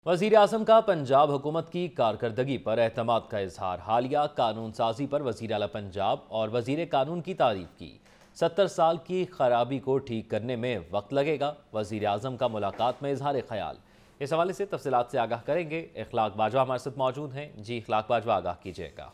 वज़ीर आज़म का पंजाब हुकूमत की कारकर्दगी पर एतमाद का इजहार। हालिया कानून साजी पर वज़ीर आला पंजाब और वज़ीर कानून की तारीफ की। 70 साल की खराबी को ठीक करने में वक्त लगेगा। वज़ीर आज़म का मुलाकात में इजहार ख्याल। इस हवाले से तफसीलात से आगाह करेंगे इखलाक बाजवा हमारे साथ मौजूद हैं। जी इखलाक बाजवा, आगाह कीजिएगा।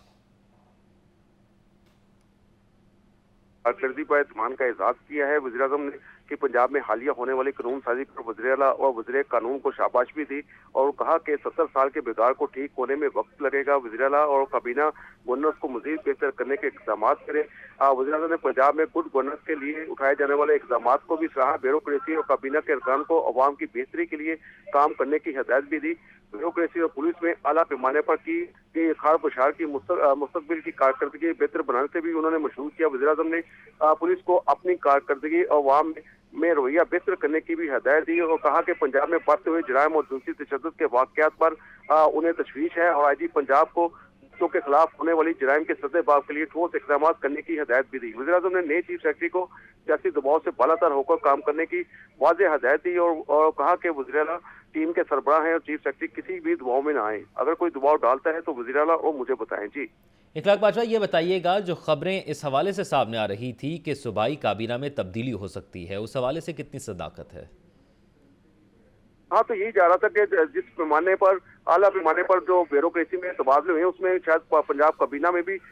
कारकर्दगी पर एतमान का इजहार किया है। वज़ीर आज़म ने कि पंजाब में हालिया होने वाली कानून साजी पर वज़ीर आला और वज़ीर कानून को शाबाश भी दी और कहा कि 70 साल के बिगाड़ को ठीक होने में वक्त लगेगा। वज़ीर आला और काबीना गवर्नेंस को मजीद बेहतर करने के इक़दाम करें। वज़ीर आज़म ने पंजाब में गुड गवर्नेंस के लिए उठाए जाने वाले इक़दाम को भी सराहा। ब्यूरोक्रेसी और काबीना के अरकान को अवाम की बेहतरी के लिए काम करने की हिदायत भी दी। ब्यूरोक्रेसी और पुलिस में आला पैमाने पर की खार बशार की मुस्तकबिल की कारकर्दगी बेहतर बनाने से भी उन्होंने मशहूर किया। वज़ीर आज़म ने पुलिस को अपनी कारकर्दगी और अवाम में रवैया बेहतर करने की भी हिदायत दी और कहा कि पंजाब में बढ़ते हुए जराइम और जिनसी तशद्दुद के वाक़यात पर उन्हें तशवीश है और आईजी पंजाब को बच्चों के खिलाफ होने वाली जराइम के सद्देबाब के लिए ठोस इक़दाम करने की हिदायत भी दी। वज़ीर आज़म ने नए चीफ सेक्रेटरी को सियासी दबाव से बालातर होकर काम करने की वाज़ेह हिदायत दी और कहा कि वज़ीर आला टीम के सरबराह हैं और चीफ सेक्रेटरी किसी भी दबाव में ना आए। अगर कोई दबाव डालता है तो वज़ीर आला और मुझे बताएं। जी इखलाक बाजवा, ये बताइएगा, जो खबरें इस हवाले से सामने आ रही थी कि सूबाई काबीना में तब्दीली हो सकती है, उस हवाले से कितनी सदाकत है? हाँ, तो यही जा रहा था कि जिस पैमाने पर आला पैमाने पर जो ब्यूरोक्रेसी में तबादले हुए उसमें शायद पंजाब काबीना में भी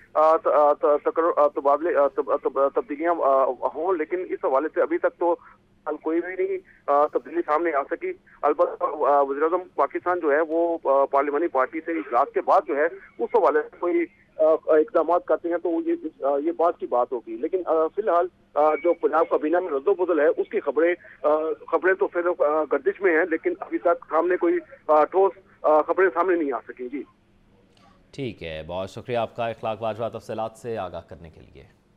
तब्दीलियां हों, लेकिन इस हवाले से अभी तक तो कोई भी नहीं तब्दीली सामने आ सकी। अलबत्ता वज़ीर आज़म पाकिस्तान जो है वो पार्लिमानी पार्टी से इजलास के बाद जो है उस हवाले से कोई इक़दाम करते हैं तो ये बात की बात होगी। लेकिन फिलहाल जो पंजाब काबीना में रद्दो-बदल है उसकी खबरें तो फिर गर्दिश में हैं, लेकिन अभी तक सामने कोई ठोस खबरें सामने नहीं आ सकी। जी ठीक है, बहुत शुक्रिया आपका इखलाक बाजवा तफसीलात से आगाह करने के लिए।